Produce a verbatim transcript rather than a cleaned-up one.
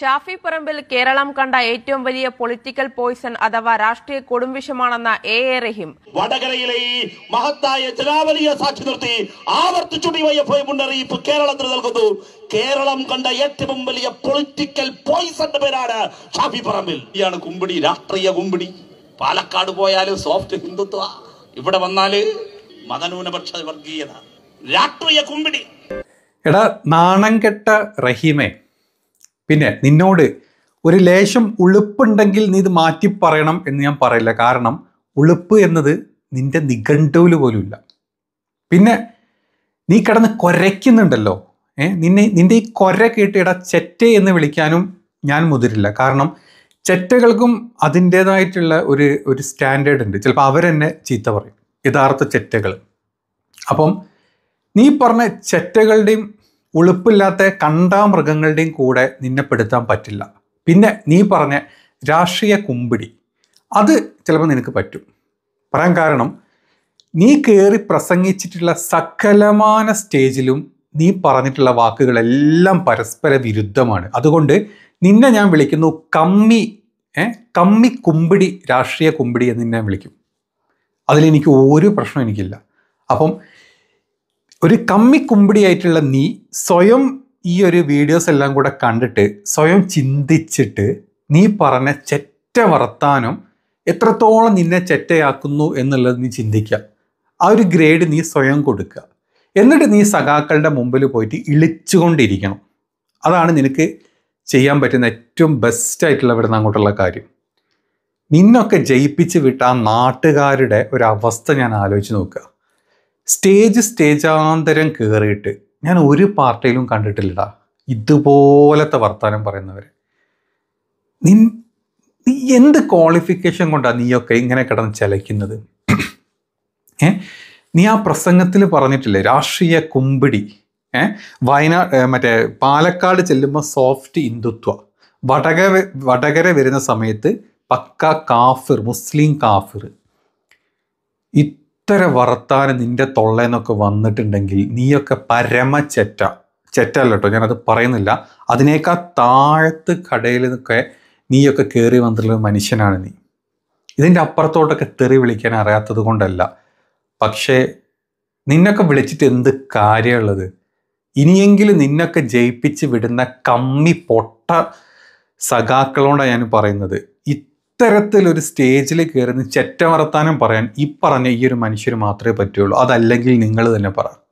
ഷാഫി പറമ്പിൽ കേരളം കണ്ട ഏറ്റവും വലിയ പൊളിറ്റിക്കൽ പോയിസൺ അഥവാ രാഷ്ട്രീയ കൊടുംവിഷമാണെന്ന എ എ റഹീം വടകരയിലെ ഈ മഹത്തായ ജനാവലിയെ സാക്ഷി നിർത്തി ആവർത്തിച്ചു ഡിവൈഎഫ്ഐ മുന്നറിയിപ്പ് കേരളത്തിന് നൽകുന്നു. കേരളം കണ്ട ഏറ്റവും വലിയ പൊളിറ്റിക്കൽ പോയിസന്റെ പേരാണ് ഷാഫി പറമ്പിൽ. ഇയാണ് കുമ്പിടി, രാഷ്ട്രീയ കുമ്പിടി. പാലക്കാട് പോയാല് സോഫ്റ്റ് ഹിന്ദുത്വ, ഇവിടെ വന്നാല് മതന്യൂനപക്ഷ വർഗീയത, രാഷ്ട്രീയ കുമ്പിടി. എടാ നാണം കെട്ട റഹീമേ, പിന്നെ നിന്നോട് ഒരു ലേശം ഉളുപ്പുണ്ടെങ്കിൽ നീ ഇത് മാറ്റി പറയണം എന്ന് ഞാൻ പറയില്ല. കാരണം ഉളുപ്പ് എന്നത് നിന്റെ നിഘണ്ടുവിൽ പോലുമില്ല. പിന്നെ നീ കിടന്ന് കുരയ്ക്കുന്നുണ്ടല്ലോ, ഏ നിന്നെ നിന്റെ ഈ കുര കേട്ട് ഇട ചെറ്റ എന്ന് വിളിക്കാനും ഞാൻ മുതിരില്ല. കാരണം ചെറ്റകൾക്കും അതിൻ്റേതായിട്ടുള്ള ഒരു ഒരു സ്റ്റാൻഡേർഡ് ഉണ്ട്. ചിലപ്പോൾ അവരെന്നെ ചീത്ത പറയും, യഥാർത്ഥ ചെറ്റകൾ. അപ്പം നീ പറഞ്ഞ ചെറ്റകളുടെയും ഉളുപ്പില്ലാത്ത കണ്ടാമൃഗങ്ങളുടെയും കൂടെ നിന്നെ പെടുത്താൻ പറ്റില്ല. പിന്നെ നീ പറഞ്ഞ രാഷ്ട്രീയ കുമ്പിടി, അത് ചിലപ്പോൾ നിനക്ക് പറ്റും പറയാൻ. കാരണം നീ കയറി പ്രസംഗിച്ചിട്ടുള്ള സകലമാന സ്റ്റേജിലും നീ പറഞ്ഞിട്ടുള്ള വാക്കുകളെല്ലാം പരസ്പര വിരുദ്ധമാണ്. അതുകൊണ്ട് നിന്നെ ഞാൻ വിളിക്കുന്നു കമ്മി ഏ കമ്മി കുമ്പിടി, രാഷ്ട്രീയ കുമ്പിടി എന്ന് നിന്നെ വിളിക്കും. അതിലെനിക്ക് ഒരു പ്രശ്നം എനിക്കില്ല. അപ്പം ഒരു കമ്മി കുമ്പിടിയായിട്ടുള്ള നീ സ്വയം ഈ ഒരു വീഡിയോസ് എല്ലാം കൂടെ കണ്ടിട്ട് സ്വയം ചിന്തിച്ചിട്ട് നീ പറഞ്ഞ ചെറ്റ വർത്താനം എത്രത്തോളം നിന്നെ ചെറ്റയാക്കുന്നു എന്നുള്ളത് നീ ചിന്തിക്കുക. ആ ഒരു ഗ്രേഡ് നീ സ്വയം കൊടുക്കുക. എന്നിട്ട് നീ സഖാക്കളുടെ മുമ്പിൽ പോയിട്ട് ഇളിച്ചുകൊണ്ടിരിക്കണം. അതാണ് നിനക്ക് ചെയ്യാൻ പറ്റുന്ന ഏറ്റവും ബെസ്റ്റായിട്ടുള്ള ഇവിടുന്ന് അങ്ങോട്ടുള്ള കാര്യം. നിന്നൊക്കെ ജയിപ്പിച്ച് വിട്ട ആ നാട്ടുകാരുടെ ഒരു അവസ്ഥ ഞാൻ ആലോചിച്ച് നോക്കുക. സ്റ്റേജ് സ്റ്റേജാന്തരം കയറിയിട്ട് ഞാൻ ഒരു പാർട്ടിയിലും കണ്ടിട്ടില്ലടാ ഇതുപോലത്തെ വർത്താനം പറയുന്നവർ. നീ നീ എന്ത് ക്വാളിഫിക്കേഷൻ കൊണ്ടാണ് നീയൊക്കെ ഇങ്ങനെ കിടന്ന് ചലയ്ക്കുന്നത്? ഏ നീ ആ പ്രസംഗത്തിൽ പറഞ്ഞിട്ടില്ലേ രാഷ്ട്രീയ കുമ്പിടി. ഏഹ് വയനാട് മറ്റേ പാലക്കാട് ചെല്ലുമ്പോൾ സോഫ്റ്റ് ഹിന്ദുത്വ, വടകര വടകര വരുന്ന സമയത്ത് പക്ക കാഫിർ, മുസ്ലിം കാഫിർ. ഇത്തര വർത്താനം നിന്റെ തൊള്ളേന്നൊക്കെ വന്നിട്ടുണ്ടെങ്കിൽ നീയൊക്കെ പരമ ചെറ്റ ചെറ്റ അല്ല കേട്ടോ, ഞാനത് പറയുന്നില്ല. അതിനേക്കാൾ താഴത്ത് കടയിൽ നിന്നൊക്കെ നീയൊക്കെ കയറി വന്നിട്ടുള്ള മനുഷ്യനാണ് നീ. ഇതിൻ്റെ അപ്പുറത്തോട്ടൊക്കെ തെറി വിളിക്കാൻ അറിയാത്തത് കൊണ്ടല്ല. പക്ഷേ നിന്നൊക്കെ വിളിച്ചിട്ട് എന്ത് കാര്യമുള്ളത്? ഇനിയെങ്കിലും നിന്നൊക്കെ ജയിപ്പിച്ച് വിടുന്ന കമ്മി പൊട്ട സഖാക്കളോടാണ് ഞാൻ പറയുന്നത്. ഇത്തരത്തിലൊരു സ്റ്റേജിൽ കയറുന്ന ചെറ്റ വർത്താനം പറയാൻ ഈ പറഞ്ഞ ഈ ഒരു മനുഷ്യർ മാത്രമേ പറ്റുള്ളൂ. അതല്ലെങ്കിൽ നിങ്ങൾ തന്നെ പറ.